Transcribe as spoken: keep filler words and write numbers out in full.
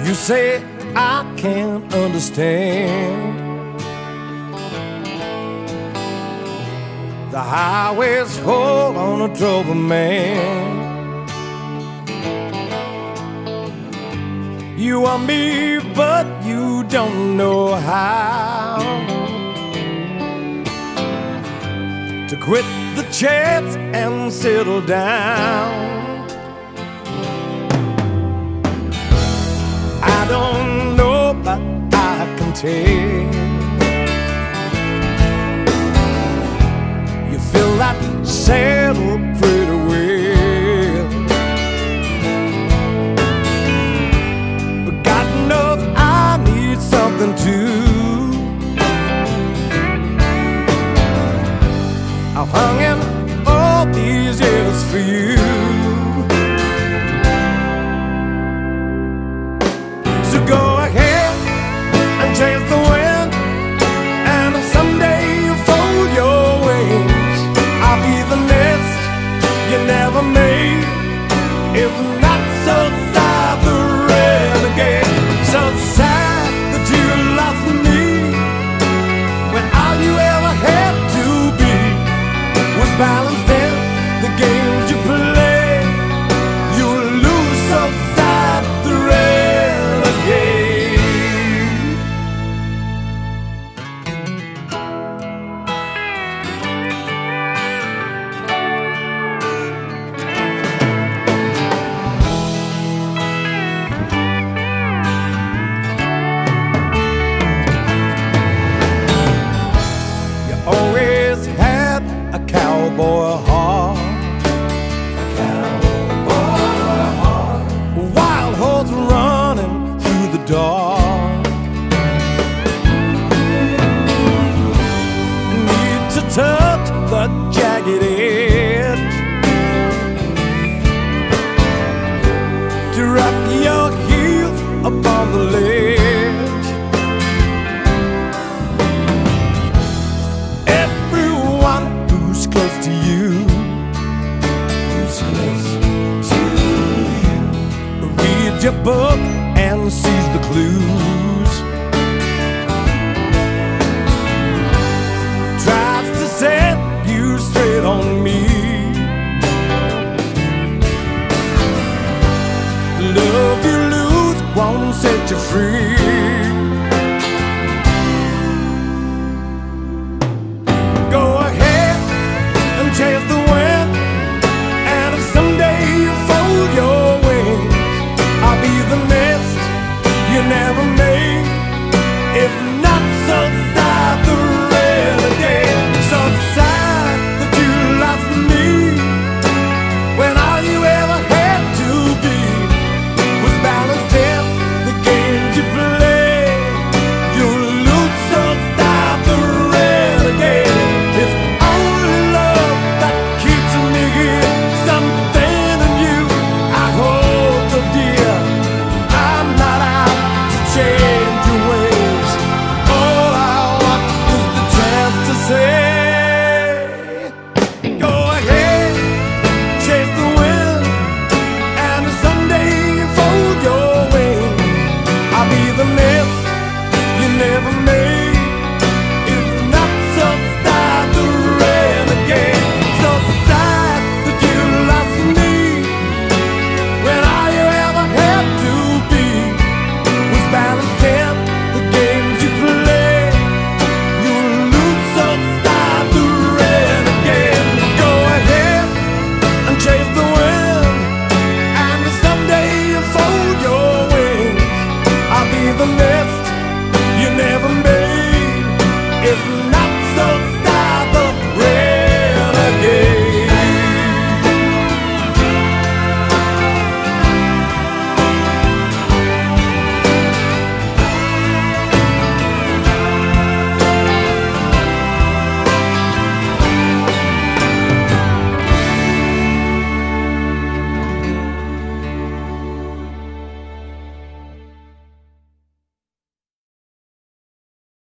You say I can't understand. The highway's full on a troubled man. You want me, but you don't know how to quit the chance and settle down. I don't know, but I can tell you feel like settled pretty well. But God knows I need something too. I've hung in all these years for you. So go ahead and chase the wind, and if someday you fold your wings, I'll be the nest you never made. If not so sad, the renegade. So sad that you lost me, when all you ever had to be was balanced in the games you play. You lose so sad, the renegade. You always had a cowboy heart, a cowboy heart. Wild horse running through the dark. Need to touch the jagged edge to wrap your heels upon the ledge. Everyone who's close to you, who's close to you, reads your book and sees the clues, tries to set you straight on me. Love you lose won't set you free.